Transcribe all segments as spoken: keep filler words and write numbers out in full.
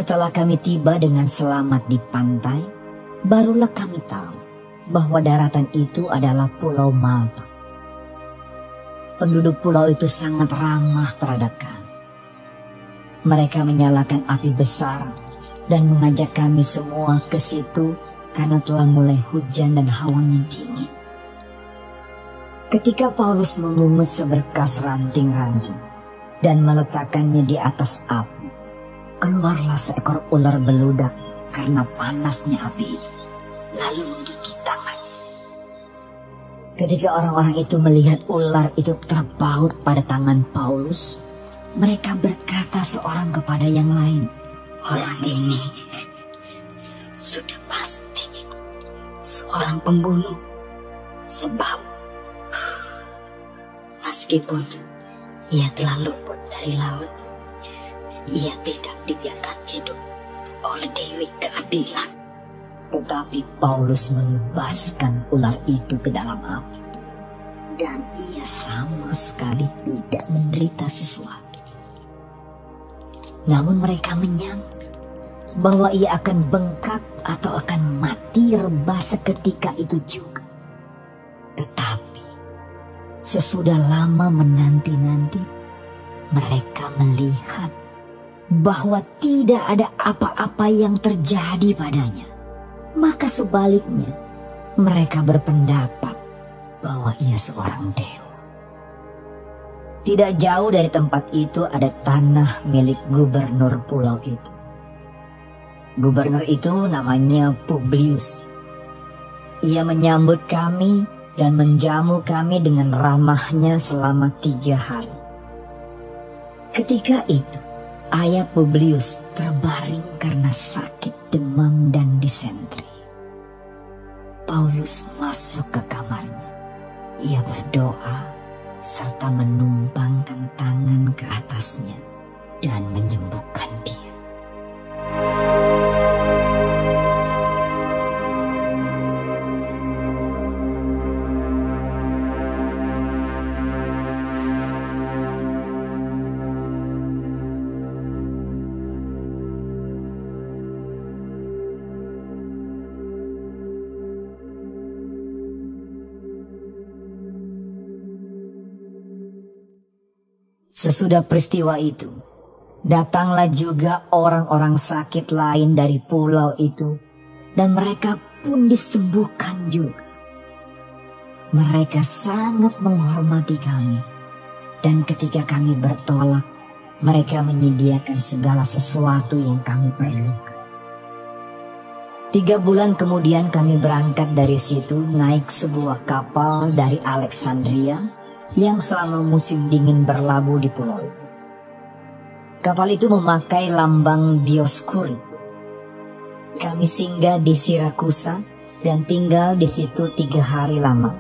Setelah kami tiba dengan selamat di pantai, barulah kami tahu bahwa daratan itu adalah Pulau Malta. Penduduk pulau itu sangat ramah terhadap kami. Mereka menyalakan api besar dan mengajak kami semua ke situ karena telah mulai hujan dan hawanya dingin. Ketika Paulus memungut seberkas ranting-ranting dan meletakkannya di atas api, keluarlah seekor ular beludak karena panasnya api itu, lalu menggigit tangannya. Ketika orang-orang itu melihat ular itu terpaut pada tangan Paulus, mereka berkata seorang kepada yang lain, "Orang ini sudah pasti seorang pembunuh, sebab meskipun ia telah luput dari laut, ia tidak dibiarkan hidup oleh Dewi Keadilan." Tetapi Paulus membebaskan ular itu ke dalam api, dan ia sama sekali tidak menderita sesuatu. Namun mereka menyangka bahwa ia akan bengkak atau akan mati rebah seketika itu juga. Tetapi sesudah lama menanti-nanti, mereka melihat bahwa tidak ada apa-apa yang terjadi padanya. Maka sebaliknya, mereka berpendapat bahwa ia seorang dewa. Tidak jauh dari tempat itu ada tanah milik gubernur pulau itu. Gubernur itu namanya Publius. Ia menyambut kami dan menjamu kami dengan ramahnya selama tiga hari. Ketika itu, ayah Publius terbaring karena sakit demam dan disentri. Paulus masuk ke kamarnya. Ia berdoa serta menumpangkan tangan ke atasnya dan menyembuhkan dia. Sesudah peristiwa itu, datanglah juga orang-orang sakit lain dari pulau itu, dan mereka pun disembuhkan juga. Mereka sangat menghormati kami, dan ketika kami bertolak, mereka menyediakan segala sesuatu yang kami perlukan. Tiga bulan kemudian kami berangkat dari situ naik sebuah kapal dari Alexandria yang selama musim dingin berlabuh di pulau itu. Kapal itu memakai lambang Dioskuri. Kami singgah di Sirakusa dan tinggal di situ tiga hari lama.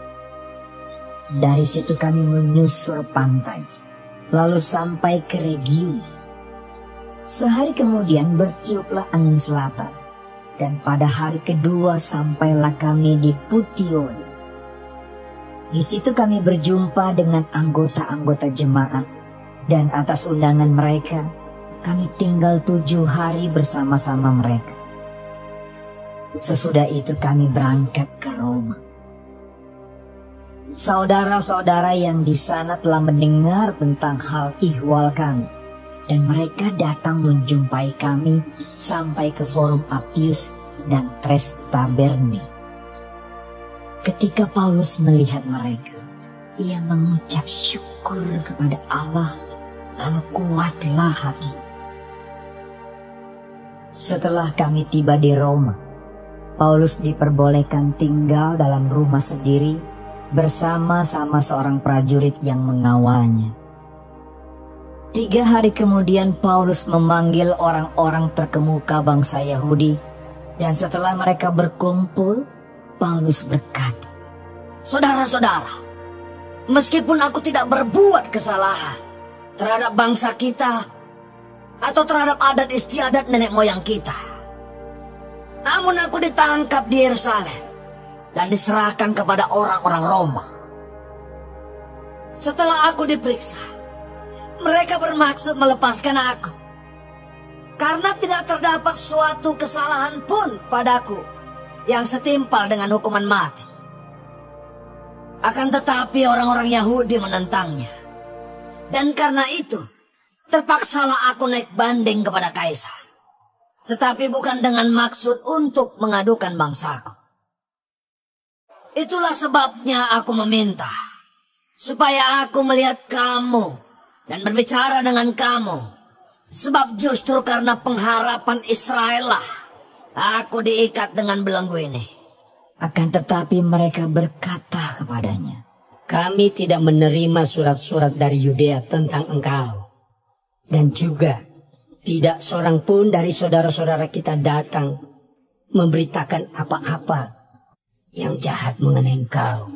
Dari situ kami menyusur pantai, lalu sampai ke Rhegium. Sehari kemudian bertiuplah angin selatan, dan pada hari kedua sampailah kami di Puteoli. Di situ kami berjumpa dengan anggota-anggota jemaat, dan atas undangan mereka, kami tinggal tujuh hari bersama-sama mereka. Sesudah itu kami berangkat ke Roma. Saudara-saudara yang di sana telah mendengar tentang hal ihwal kami, dan mereka datang menjumpai kami sampai ke Forum Appius dan Tres Tabernae. Ketika Paulus melihat mereka, ia mengucap syukur kepada Allah, lalu kuatlah hati. Setelah kami tiba di Roma, Paulus diperbolehkan tinggal dalam rumah sendiri bersama-sama seorang prajurit yang mengawalnya. Tiga hari kemudian Paulus memanggil orang-orang terkemuka bangsa Yahudi, dan setelah mereka berkumpul, Paulus berkata, "Saudara-saudara, meskipun aku tidak berbuat kesalahan terhadap bangsa kita atau terhadap adat istiadat nenek moyang kita, namun aku ditangkap di Yerusalem dan diserahkan kepada orang-orang Roma. Setelah aku diperiksa, mereka bermaksud melepaskan aku. karena tidak terdapat suatu kesalahan pun padaku yang setimpal dengan hukuman mati. Akan tetapi orang-orang Yahudi menentangnya. Dan karena itu, terpaksalah aku naik banding kepada Kaisar. Tetapi bukan dengan maksud untuk mengadukan bangsaku. Itulah sebabnya aku meminta, supaya aku melihat kamu dan berbicara dengan kamu. Sebab justru karena pengharapan Israel lah aku diikat dengan belenggu ini. Akan tetapi mereka berkata kepadanya, kami tidak menerima surat-surat dari Yudea tentang engkau. Dan juga tidak seorang pun dari saudara-saudara kita datang memberitakan apa-apa yang jahat mengenai engkau.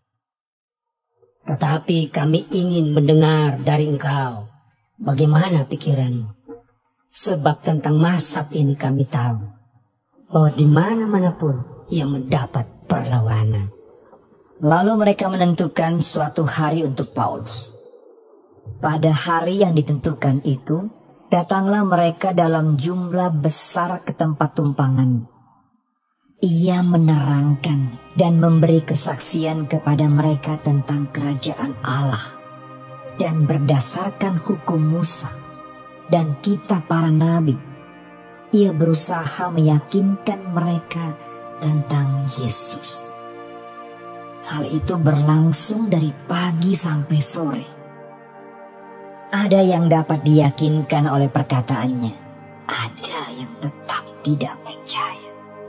Tetapi kami ingin mendengar dari engkau bagaimana pikiranmu. Sebab tentang Mazhab ini kami tahu bahwa di mana-mana pun ia mendapat perlawanan. Lalu mereka menentukan suatu hari untuk Paulus. Pada hari yang ditentukan itu, datanglah mereka dalam jumlah besar ke tempat tumpangannya. Ia menerangkan dan memberi kesaksian kepada mereka tentang kerajaan Allah. Dan berdasarkan hukum Musa dan kitab para nabi, ia berusaha meyakinkan mereka tentang Yesus. Hal itu berlangsung dari pagi sampai sore. Ada yang dapat diyakinkan oleh perkataannya, ada yang tetap tidak percaya.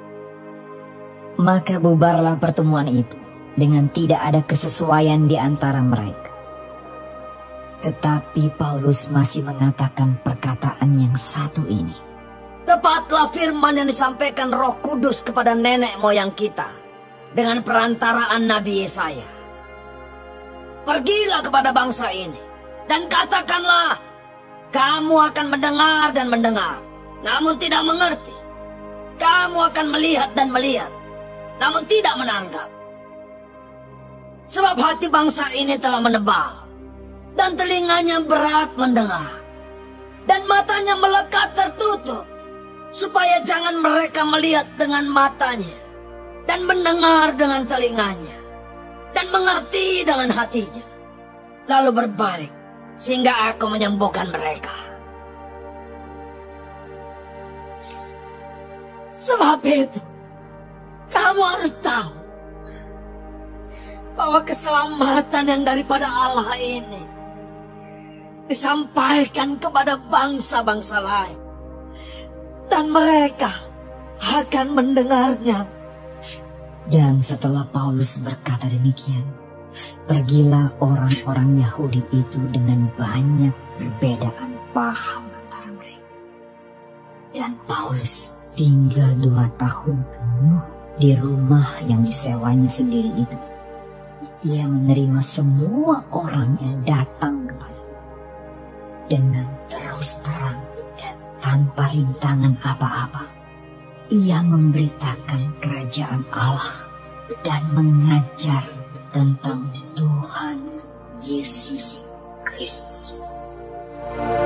Maka bubarlah pertemuan itu dengan tidak ada kesesuaian di antara mereka. Tetapi Paulus masih mengatakan perkataan yang satu ini. Tepatlah firman yang disampaikan Roh Kudus kepada nenek moyang kita dengan perantaraan Nabi Yesaya. Pergilah kepada bangsa ini dan katakanlah, kamu akan mendengar dan mendengar, namun tidak mengerti. Kamu akan melihat dan melihat, namun tidak menangkap. Sebab hati bangsa ini telah menebal, dan telinganya berat mendengar, dan matanya melekat tertutup, supaya jangan mereka melihat dengan matanya, dan mendengar dengan telinganya, dan mengerti dengan hatinya, lalu berbalik, sehingga aku menyembuhkan mereka. Sebab itu, kamu harus tahu bahwa keselamatan yang daripada Allah ini disampaikan kepada bangsa-bangsa lain, dan mereka akan mendengarnya. Dan setelah Paulus berkata demikian, pergilah orang-orang Yahudi itu dengan banyak perbedaan paham antara mereka. Dan Paulus tinggal dua tahun penuh di rumah yang disewanya sendiri itu. Ia menerima semua orang yang datang kepadanya dengan terus terang dan tanpa rintangan apa-apa. Ia memberitakan kerajaan Allah dan mengajar tentang Tuhan Yesus Kristus.